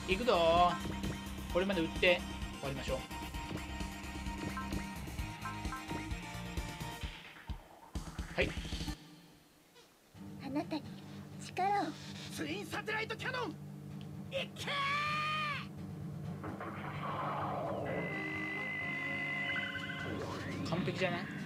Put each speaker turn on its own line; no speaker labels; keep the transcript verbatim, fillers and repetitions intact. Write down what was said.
行くぞ。これまで撃って終わりましょう。はい。
あなたに力を。
ツインサテライトキャノン、いけー。
完璧じゃない？